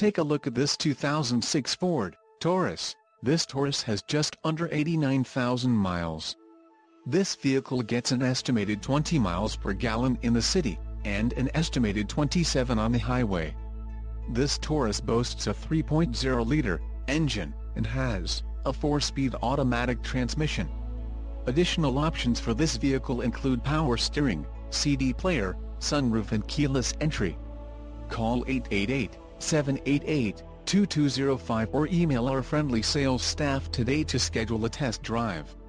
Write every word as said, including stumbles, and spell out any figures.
take a look at this two thousand six Ford Taurus. This Taurus has just under eighty-nine thousand miles. This vehicle gets an estimated twenty miles per gallon in the city, and an estimated twenty-seven on the highway. This Taurus boasts a three point oh liter engine, and has a four-speed automatic transmission. Additional options for this vehicle include power steering, C D player, sunroof and keyless entry. Call eight eight eight, seven eight eight, two two zero five or email our friendly sales staff today to schedule a test drive.